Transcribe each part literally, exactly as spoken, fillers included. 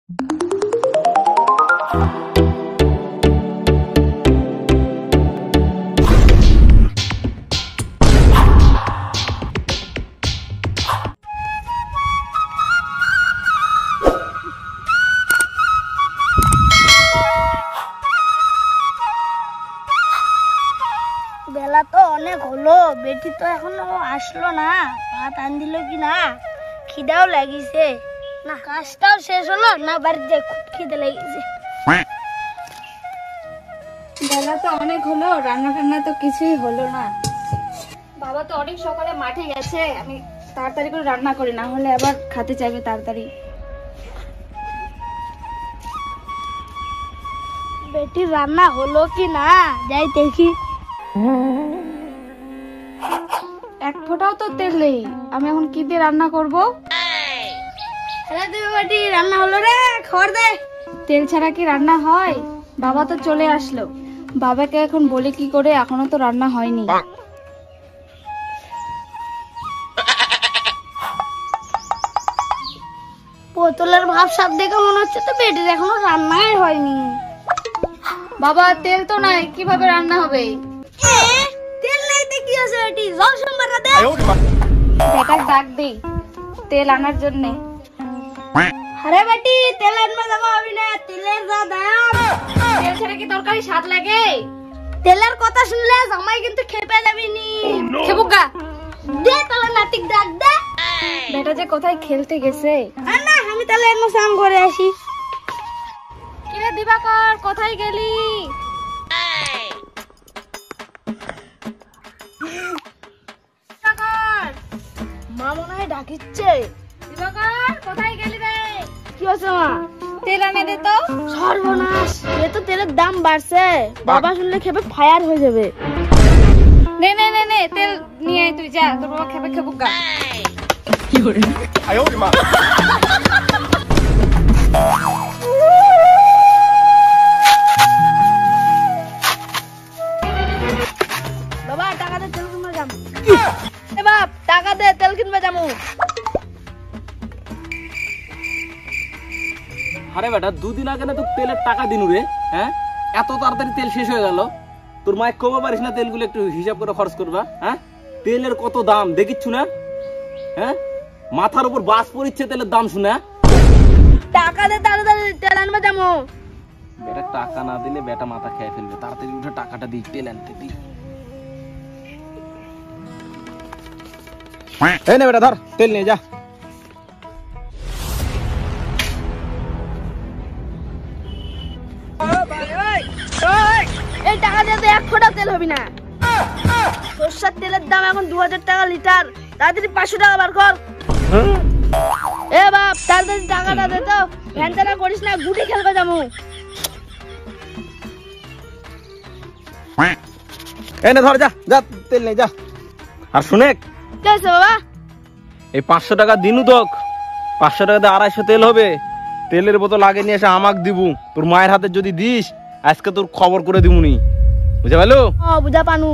বেলা তো অনেক হলো, বেটি তো এখনো আসলো না, ভাত আন দিল কি না, খিদাও লাগিছে না, কাজটাও শেষ হলো না, বাড়িতে যাই খুব খিদে লেগেছে। বেলা তো অনেক হলো, রান্না টান্না তো কিছুই হলো না। বাবা তো অনেক সকালে মাঠে গেছে, আমি তাড়াতাড়ি করে রান্না করি, না হলে আবার খেতে চাইবে তাড়াতাড়ি। বেটি রান্না হলো কি না যাই দেখি। এক ফোঁটাও তো তেল নেই, আমি এখন কি দিয়ে রান্না করব? হ্যালো তুমি বেটি, রান্না হলো রে, খবর দে। তেল ছাড়া কি রান্না হয়? বাবা তো চলে আসলো, বাবাকে এখন বলে কি করে, এখনো তো রান্না হয়নি। বোতলের ভাব সাপ দেখে মনে হচ্ছে তো বেটির এখনো রান্নাই হয়নি। বাবা তেল তো নাই, কিভাবে রান্না হবে? তেল নাই তো কি আছে বেটি, জল সম্বারা দে। বেটার ডাক দেই তেল আনার জন্য। আরে বেটি তেল আনবা যাবো আমি না, তেলের যা দাম। তেল ছাড়া কি তরকারি স্বাদ লাগে? তেলের কথা শুনলে জামাই কিন্তু খেপে যাবি নি। খেবুগা দে তাহলে নাতিক ডাক দে। বেটা যে কোথায় খেলতে গেছে। আর না আমি তাহলে এমন সাম করে আসি। কিরে দিবাকর, কোথায় গেলি? দিবাকর, মা মনে হয় ডাকিচ্ছে। দিবাকর কোথায় গেলি রে? কি হচ্ছে মা? তেল আনে দে তো। সর্বনাশ, এ তো তেলের দাম বাড়ছে, বাবা শুনলে খেপে ফায়ার হয়ে যাবে। নে নে নে নে তেল নিয়ে আয়, তুই যা, তোর বাবা খেপে খেবুগা। কি করে আয় ওরে মা। বাবা টাকা দে, তেল কিনবে যাম। এ বাপ টাকা দে, তেল কিনবে যামু। আরে বেটা দুদিন আগে না তো তেলের টাকা দিনু রে, হ্যাঁ এত তাড়াতাড়ি তেল শেষ হয়ে গেল। তোর মায় কমে পারিস না তেলগুলো একটু হিসাব করে খরচ করবা? হ্যাঁ তেলের কত দাম দেখিচ্ছু না? হ্যাঁ মাথার উপর বাস পড়িচ্ছে তেলের দাম শুনে। টাকা দে তাড়াতাড়ি, তেল আনবে যামু। বেটা টাকা না দিলে বেটা মাথা খেয়ে ফেলবে, তাড়াতাড়ি উঠে টাকাটা দিই, তেল আনতে দিই। এই নে বেটা ধর তেল নিয়ে যা। এই টাকা দিয়ে তো এক ফোঁটা তেল হবে না। সরষের তেলের দাম এখন দু হাজার টাকা লিটার, তাড়াতাড়ি পাঁচশো টাকা বার কর। এ বাপ তাড়াতাড়ি টাকাটা দে তো, ভ্যান চালা করিস না, গুটি খেলবে যাবো। এই নে ধর যা যা তেল নে যা। আর শুনে কি হয়েছে বাবা? এই পাঁচশো টাকা দিনু তোক, পাঁচশো টাকাতে আড়াইশো তেল হবে। তেলের বোতল আগে নিয়ে এসে আমাক দিবু, তোর মায়ের হাতে যদি দিস আজকে তোর খবর করে দিবুনি, বুঝে পারলো? ও বুঝা পানু।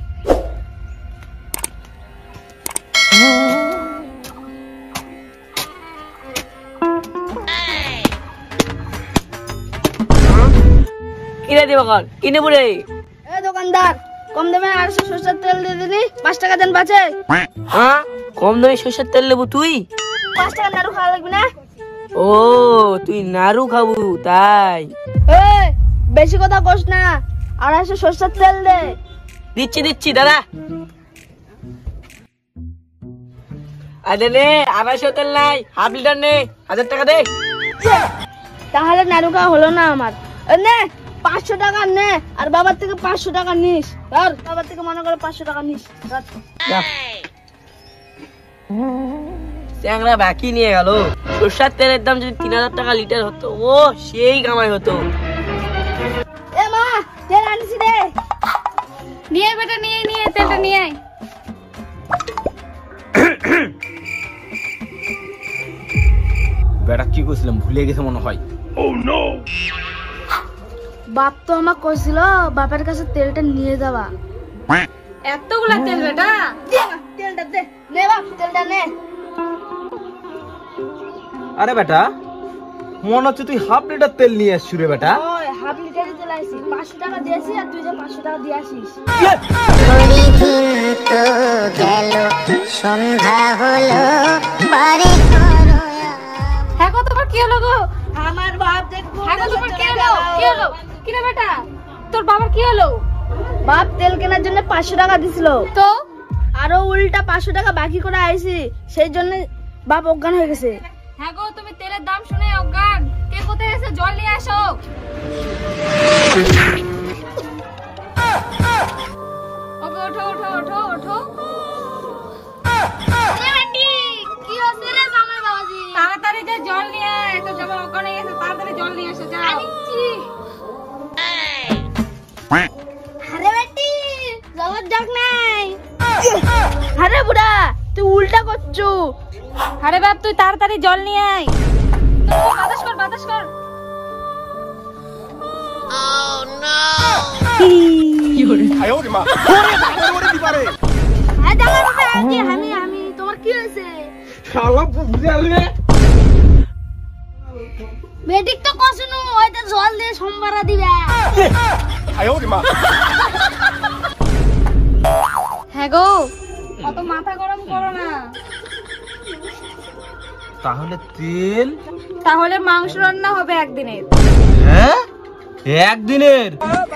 কিনে দিব কর কিনে পড়ে। এ দোকানদার, কম দামে আড়াইশো সরষের তেল দিয়ে দিলি, পাঁচ টাকা দেন বাঁচে। হ্যাঁ কম দামে সরষের তেল নেবো তুই? পাঁচ টাকা নাড়ু খাওয়া লাগবে না। ও তুই নাড়ু খাবু তাই? এ বেশি কথা কস না, আড়াইশো সরষের তেল দে। দিচ্ছি দিচ্ছি দাদা। আরে নে আড়াইশো তেল নাই, হাফ লিটার নে, হাজার টাকা দে। তাহলে নাড়ু খাওয়া হলো না আমার। এ নে পাঁচশো টাকা নে, আর বাবার থেকে পাঁচশো টাকা নিস। ধর বাবার থেকে মনে করে পাঁচশো টাকা নিস। ধর। চ্যাংরা বাকি নিয়ে গেল। সরষের তেলের দাম যদি তিন হাজার টাকা লিটার হতো, ও সেই কামাই হতো। এ মা তেল আনছি রে। নিয়ে বেটা নিয়ে নিয়ে তেলটা নিয়ে আয়। বেটা কি করছিলাম ভুলে গেছে মনে হয়। বাপ তো আমাকে কইছিল বাপের কাছে তেলটা নিয়ে যাওয়া। এতগুলা তেল বেটা? দে না, তেলটা দে। নে বাপ তেলটা নে। আরে বেটা মনে হচ্ছে তুই হাফ লিটার তেল নিয়ে আসছিস রে বেটা। ওই হাফ লিটারে তেল আইছি, পাঁচশো টাকা দিয়েছি আর তুই যে পাঁচশো টাকা দিয়ে আসিস। হ্যাঁ গো তোমার কি হলো গো? আমার বাপ দেখবো হ্যাঁ গো তোমার কি হলো? কি হলো? কি রে বেটা? তোর বাবার কি হলো? বাপ তেল কেনার জন্য পাঁচশো টাকা দিছিল, তো আরো উল্টা পাঁচশো টাকা বাকি করে আইছি, সেই জন্য বাপ অজ্ঞান হয়ে গেছে। হ্যাঁ গো তুমি তেলের দাম শুনে অজ্ঞান। কে কোথায় এসে জল নিয়ে আসো। ওগো ওঠো ওঠো ওঠো ওঠো। কি হচ্ছে রে জামাই বাবাজি? তাড়াতাড়ি যে জল নিয়ে আয়, তো জামা অজ্ঞান হয়ে গেছে, তাড়াতাড়ি জল নিয়ে এসো যাও। আরে বেটি জগৎ ডাক নাই। আরে বুড়া তুই উল্টা করছু। আরে বাপ তুই তাড়াতাড়ি জল নিয়ে আয়। তো বাতাস কর বাতাস কর। 哎呦我的妈！ হ্যাঁ জামাই বাবা আজকে আমি আমি তোমার কি হয়েছে? শালা বুঝালে বেটিক তো কসনু ওইটা জল দিয়ে সম্বারা দিবে। 哎呦我的妈！ হ্যাঁ গো অত মাথা গরম করো না। তাহলে তেল তাহলে মাংস রান্না হবে একদিনের। হ্যাঁ একদিনের।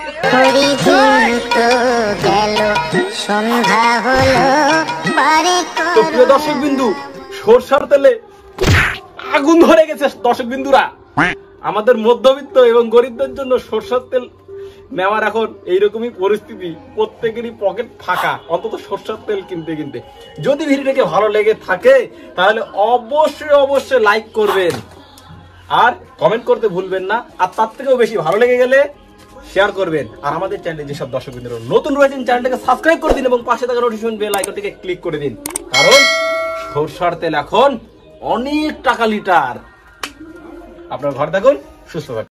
তো প্রিয় দর্শক বিন্দু, সরষার তেলে আগুন ধরে গেছে দর্শক বিন্দুরা। আমাদের মধ্যবিত্ত এবং গরিবদের জন্য সরষার তেল নেওয়ার এখন এইরকমই পরিস্থিতি, প্রত্যেকেরই পকেট ফাঁকা অন্তত সরষার তেল কিনতে কিনতে। যদি ভিডিওটাকে ভালো লেগে থাকে তাহলে অবশ্যই অবশ্যই লাইক করবেন আর কমেন্ট করতে ভুলবেন না, আর তার থেকেও বেশি ভালো লেগে গেলে শেয়ার করবেন। আর আমাদের চ্যানেলে যেসব দর্শক বিন্দুরা নতুন রয়েছেন চ্যানেলটাকে সাবস্ক্রাইব করে দিন এবং পাশে থাকা নোটিফিকেশন বেল আইকনটিকে ক্লিক করে দিন, কারণ সরষার তেল এখন অনেক টাকা লিটার। আপনার ঘর থাকুন, সুস্থ থাকুন।